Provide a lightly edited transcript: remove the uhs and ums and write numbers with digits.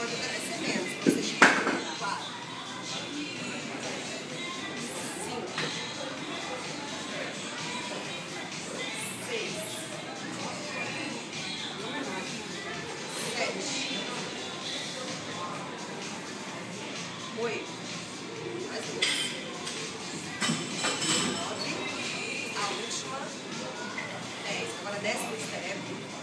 pode até descer menos, pra você chegar no 4. 5. 6. 7. 8. Mais 2. 9. A última. 10. Agora desce no step.